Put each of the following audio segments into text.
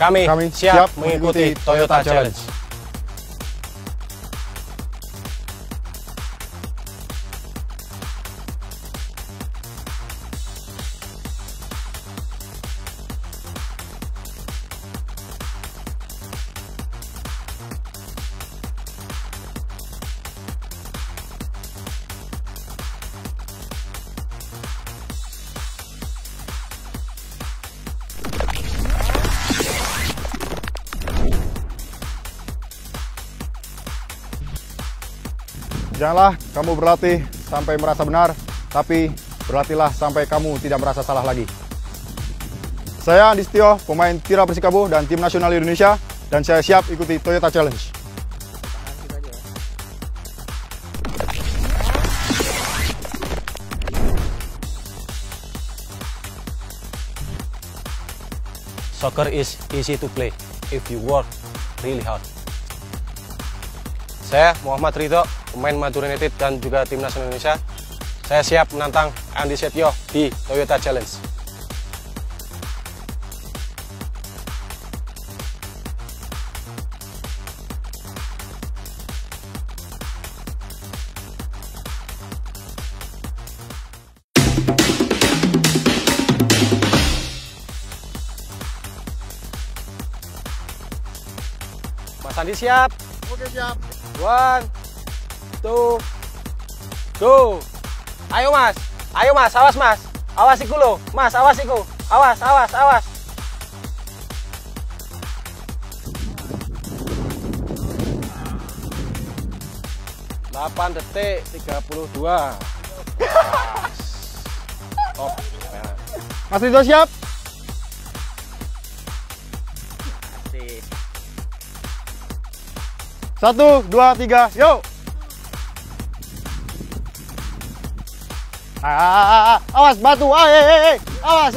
Kami siap mengikuti Toyota Challenge. Janganlah kamu berlatih sampai merasa benar, tapi berlatihlah sampai kamu tidak merasa salah lagi. Saya Andi Setio, pemain Tira Persikabo dan Tim Nasional Indonesia, dan saya siap ikuti Toyota Challenge. Soccer is easy to play if you work really hard. Saya Muhammad Ridho, pemain Madura United dan juga Tim Nasional Indonesia. Saya siap menantang Andi Setio di Toyota Challenge. Mas Andi siap? Oke, siap. 1, 2, go. Ayo mas, awas mas. Awas iku lo, mas, awas iku. Awas. 8 detik 32. Stop. Mas Ridho siap? Satu, dua, tiga, yuk! Awas batu, awas,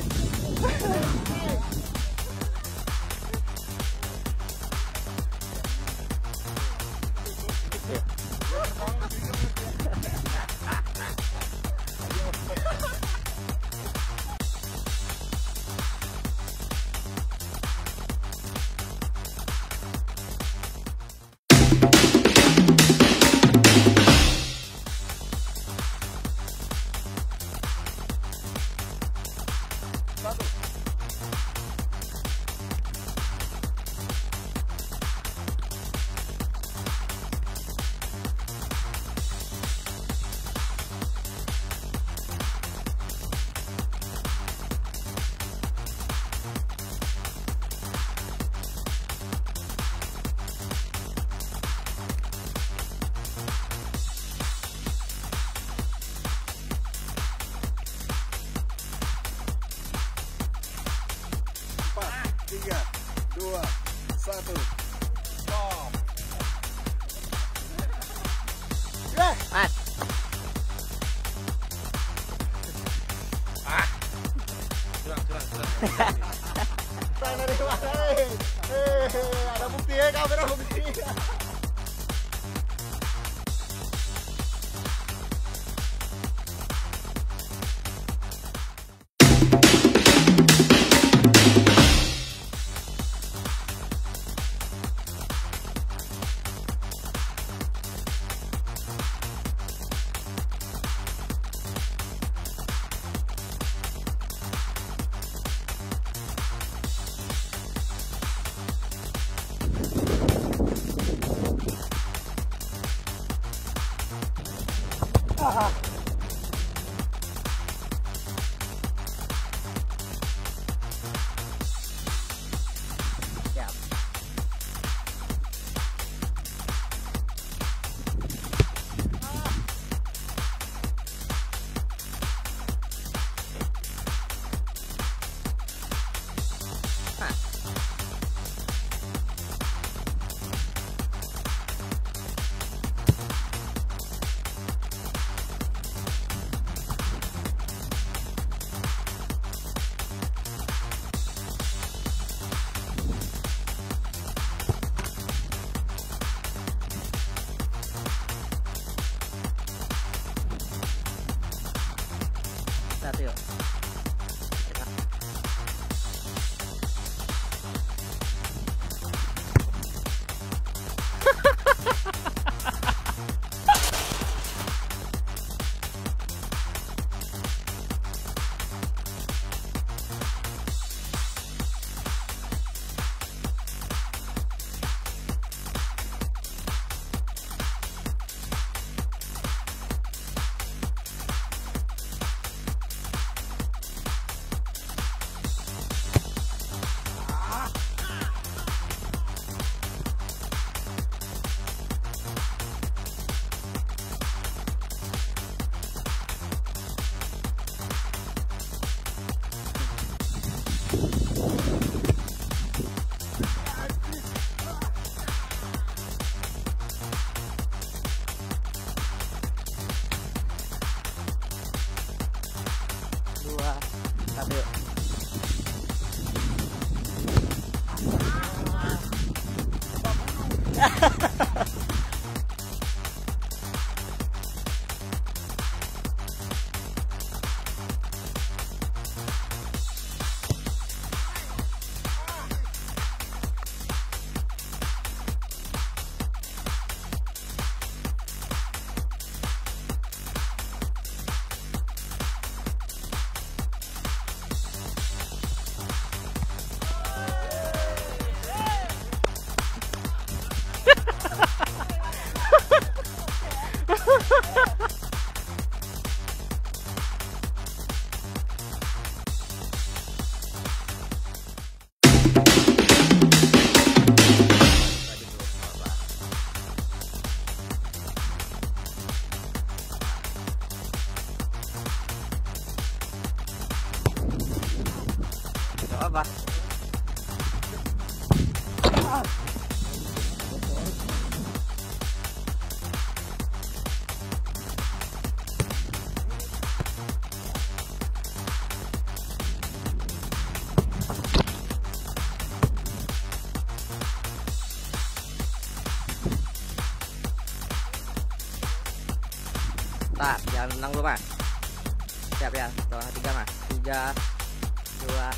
Tiga, dua, satu, stop. Mas. Dari mana nih? Ada bukti ya, kamera bukti. Satu yuk. Dua, satu. Apa? Tak, jangan menang dulu mas. Siap ya, setelah 3 mas. 3, 2.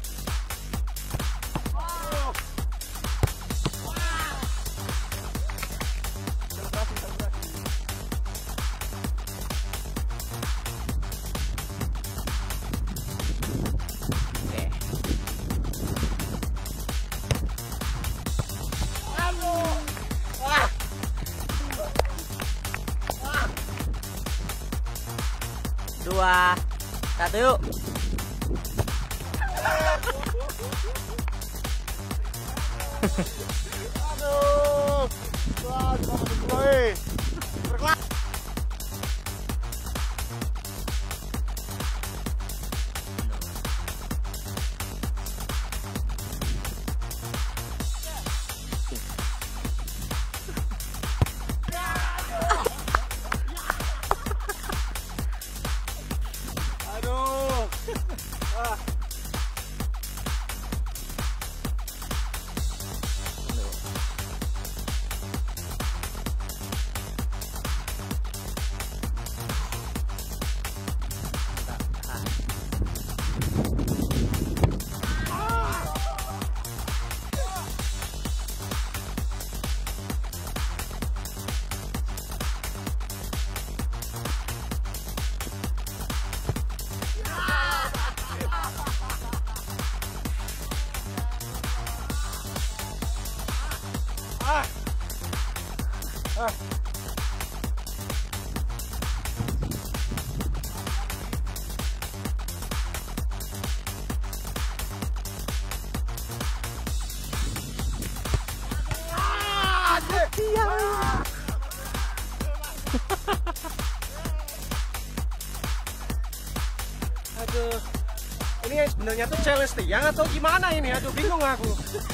Dua, satu, yuk. Aduh, wah, Aduh, ini sebenarnya tuh challenge tiang atau gimana ini? Aduh, bingung aku.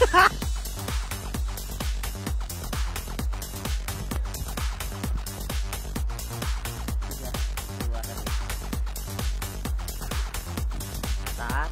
Start.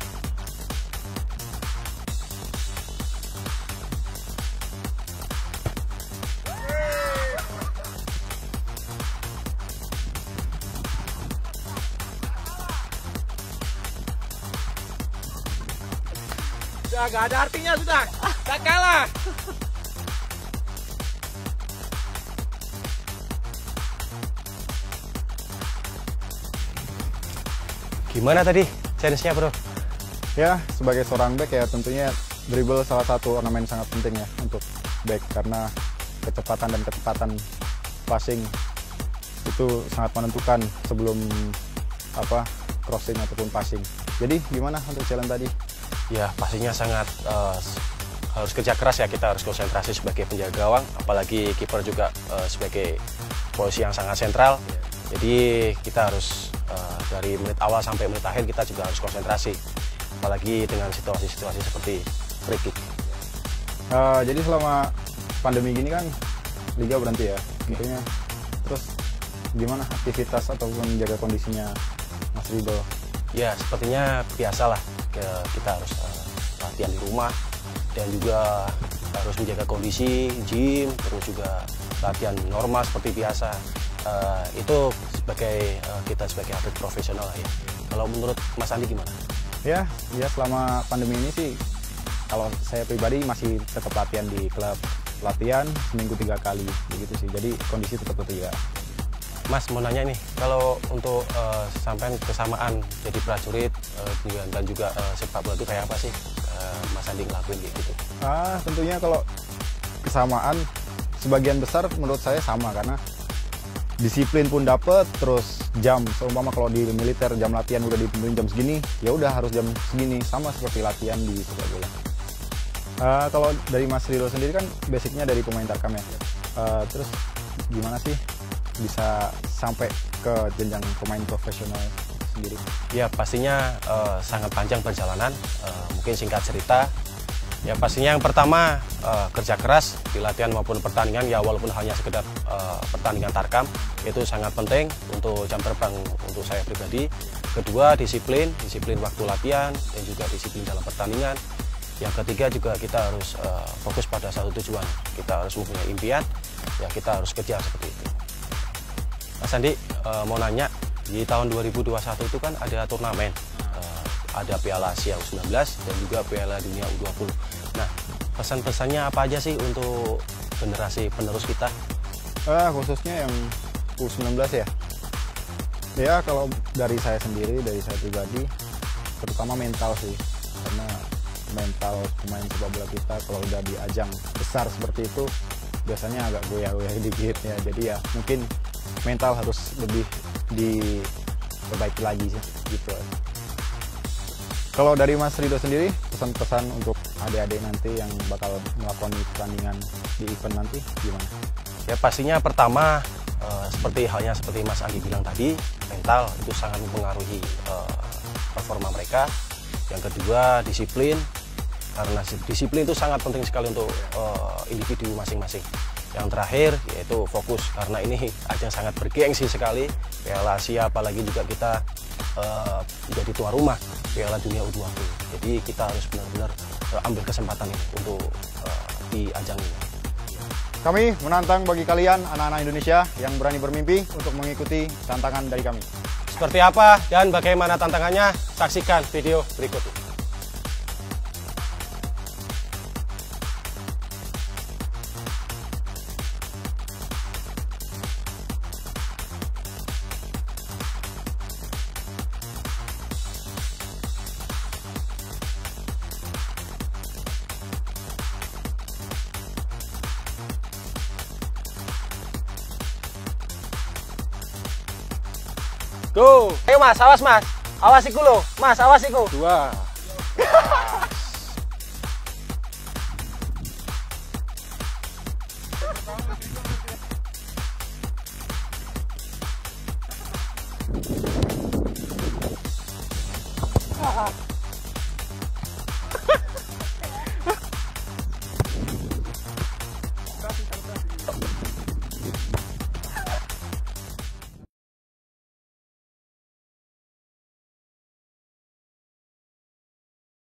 Sudah gak ada artinya sudah. Tak kalah. Gimana tadi challenge-nya, Bro? Ya, sebagai seorang back ya tentunya dribble salah satu ornamen sangat penting ya untuk back karena kecepatan dan ketepatan passing itu sangat menentukan sebelum crossing ataupun passing. Jadi gimana untuk challenge tadi? Ya, pastinya sangat harus kerja keras ya, kita harus konsentrasi sebagai penjaga gawang, apalagi kiper juga sebagai posisi yang sangat sentral. Jadi kita harus dari menit awal sampai menit akhir kita juga harus konsentrasi. apalagi dengan situasi-situasi seperti free kick. Jadi selama pandemi gini kan liga berhenti ya, tentunya. Terus gimana aktivitas ataupun menjaga kondisinya Mas Ridho? Ya sepertinya biasalah, kita harus latihan di rumah dan juga harus menjaga kondisi, gym, terus juga latihan normal seperti biasa. Itu sebagai kita sebagai atlet profesional ya. Kalau menurut Mas Andi gimana? Ya selama pandemi ini sih, kalau saya pribadi masih tetap latihan di klub, latihan seminggu 3 kali begitu sih. Jadi kondisi tetap terjaga. Mas mau nanya nih, kalau untuk sampai kesamaan jadi prajurit dan juga sepak bola itu kayak apa sih Mas Andi ngelakuin gitu? Tentunya kalau kesamaan sebagian besar menurut saya sama, karena disiplin pun dapet, terus jam, seumpama kalau di militer jam latihan udah ditentuin jam segini, ya udah harus jam segini, sama seperti latihan di sepak bola. Kalau dari Mas Ridho sendiri kan basicnya dari pemain tarkam ya, terus gimana sih bisa sampai ke jenjang pemain profesional sendiri? Ya pastinya sangat panjang perjalanan, mungkin singkat cerita. Ya pastinya yang pertama kerja keras di latihan maupun pertandingan, ya walaupun hanya sekedar pertandingan tarkam, itu sangat penting untuk jam terbang untuk saya pribadi. Kedua disiplin waktu latihan dan juga disiplin dalam pertandingan. Yang ketiga juga kita harus fokus pada satu tujuan, kita harus mempunyai impian, ya kita harus kejar seperti itu. Mas Andi mau nanya, di tahun 2021 itu kan ada turnamen, ada Piala Asia U19 dan juga Piala Dunia U20. Nah, pesan-pesannya apa aja sih untuk generasi penerus kita? Khususnya yang U19 ya. Ya kalau dari saya sendiri, dari saya pribadi, terutama mental sih. Karena mental pemain sepak bola kita kalau udah di ajang besar seperti itu, biasanya agak goyah-goyah dikit ya. Jadi ya mungkin mental harus lebih diperbaiki lagi sih, gitu. Kalau dari Mas Ridho sendiri, pesan-pesan untuk adik-adik nanti yang bakal melakukan pertandingan di event nanti gimana? Ya pastinya pertama seperti Mas Andi bilang tadi, mental itu sangat mempengaruhi performa mereka. Yang kedua disiplin, karena disiplin itu sangat penting sekali untuk individu masing-masing. Yang terakhir yaitu fokus, karena ini ajang sangat bergengsi sekali, Piala Asia, apalagi juga kita menjadi tuan rumah Piala Dunia U20. Jadi kita harus benar-benar ambil kesempatan ini untuk di ajang ini. Kami menantang bagi kalian anak-anak Indonesia yang berani bermimpi untuk mengikuti tantangan dari kami. Seperti apa dan bagaimana tantangannya? Saksikan video berikut ini. Go! Ayo Mas, awas Mas. Awasiku loh. Mas, awasiku. 2. Ah.